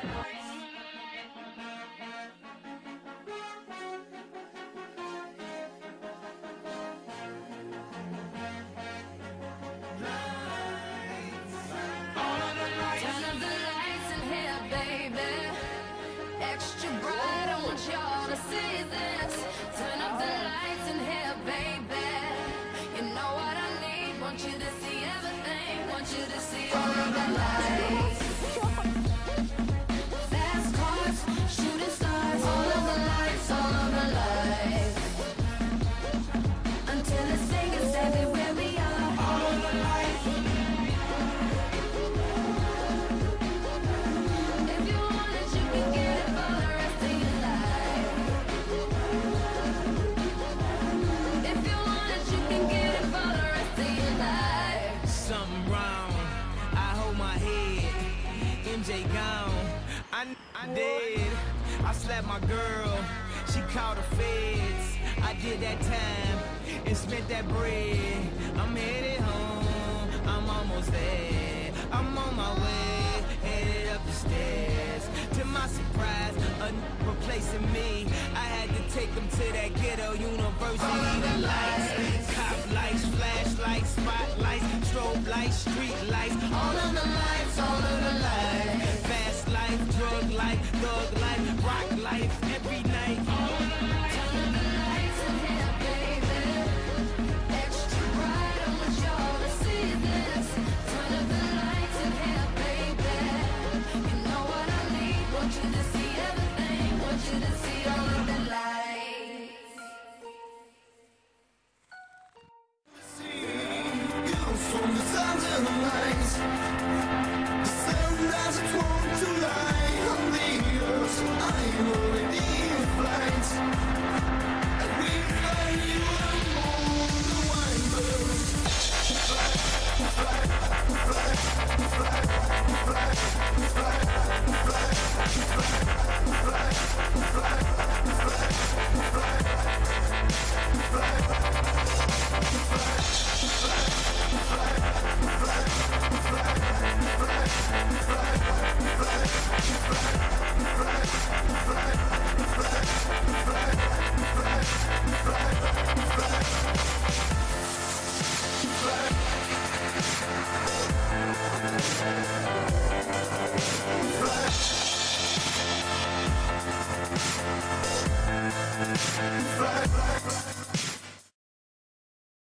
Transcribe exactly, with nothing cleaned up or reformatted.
Extra bright, I want y'all to see this. Turn up the lights in here, baby. You know what I need, want you to see everything. Want you to see all of the lights. Fast cars, shooting stars. All of the lights, all of the lights. Until the singers everywhere we are. All of the lights. If you want it, you can get it for the rest of your life. If you want it, you can get it for the rest of your life. Something wrong, I hold my head. M J gone, I, I did. I slapped my girl, she called the feds. I did that time and spent that bread. I'm headed home, I'm almost there. I'm on my way, headed up the stairs. To my surprise, a n replacing me. I had to take them to that ghetto university. The lights, cop lights, flashlights, spotlights, strobe lights, street lights. All of the lights, all